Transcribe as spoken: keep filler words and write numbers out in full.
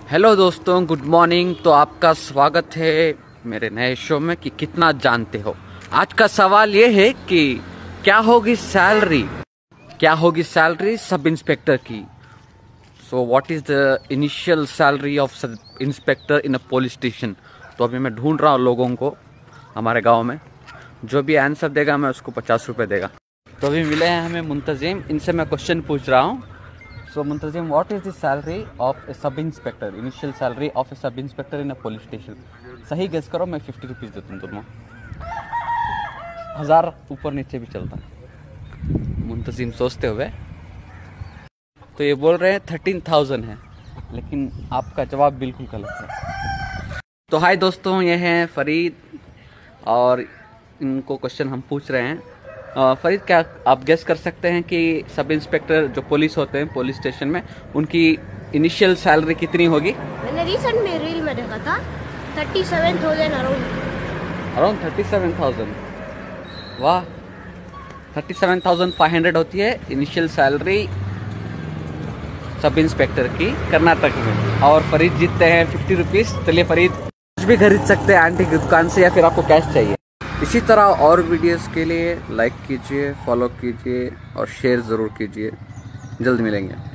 Hello दोस्तों, good morning. तो आपका स्वागत है मेरे नए शो में कि कितना जानते हो। आज का सवाल ये है कि क्या होगी सैलरी क्या होगी सैलरी सब इंस्पेक्टर की। So what is the initial salary of sub inspector in a police station. तो अभी मैं ढूंढ रहा हूँ लोगों को हमारे गांव में, जो भी आंसर देगा मैं उसको पचास रुपये देगा। तो अभी मिले हैं हमें मुंतजिम, इनसे मैं क्वेश्चन पूछ रहा हूँ। So Muntazim, what is the salary of a sub inspector? Initial salary of a sub inspector in a police station. सही गेस करो, मैं फिफ्टी रुपीज़ देता हूँ दोनों। हजार ऊपर नीचे भी चलता है। मुंतजिम सोचते हुए तो ये बोल रहे हैं थर्टीन थाउजेंड है, लेकिन आपका जवाब बिल्कुल गलत है। तो हाय दोस्तों, ये हैं फरीद और इनको क्वेश्चन हम पूछ रहे हैं। फरीद, क्या आप गेस कर सकते हैं कि सब इंस्पेक्टर जो पुलिस होते हैं पुलिस स्टेशन में, उनकी इनिशियल सैलरी कितनी होगी? मैंने रिसेंट में रील में देखा था thirty seven thousand around around thirty seven thousand. वाह, thirty seven thousand five hundred होती है इनिशियल सैलरी सब इंस्पेक्टर की कर्नाटक में। और फरीद जीतते हैं फिफ्टी रुपीज़। चलिए फरीद, कुछ भी खरीद सकते हैं आंटी की दुकान से, या फिर आपको कैश चाहिए। इसी तरह और वीडियोस के लिए लाइक कीजिए, फॉलो कीजिए और शेयर ज़रूर कीजिए। जल्द मिलेंगे।